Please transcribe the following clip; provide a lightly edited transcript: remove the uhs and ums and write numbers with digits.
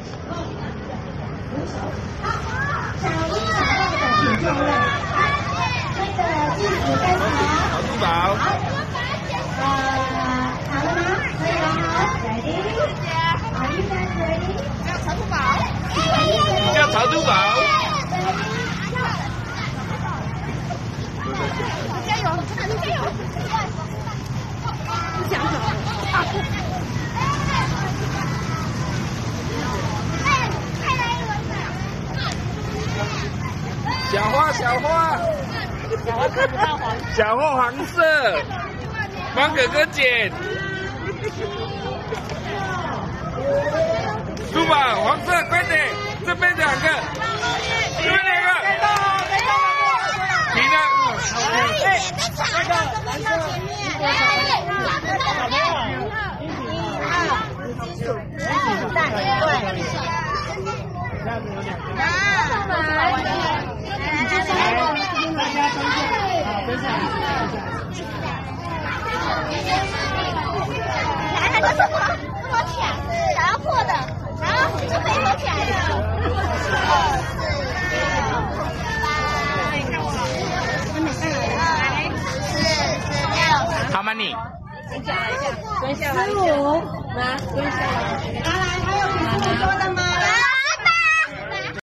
小一、小二的请就位。那个镜子跟好。 小珠宝。 好了吗？可以了哈。Ready？ Are you guys ready？ 叫小珠宝。 叫小珠宝。 加油！加油！不想走。 小花，小花， 小花看不到黄。 小花黄色，帮哥哥捡。珠宝黄色，快点，这边两个，这边两个。停了。 那个蓝色前面。小朋友，1、2、一起带对。这样子有两个。大家分享，好，分享。 来，他就是跟我抢，想要破的，然后就可以合起来了。 How many？ 蹲下来，蹲下来，来，蹲下来。来，还有比这么多的吗？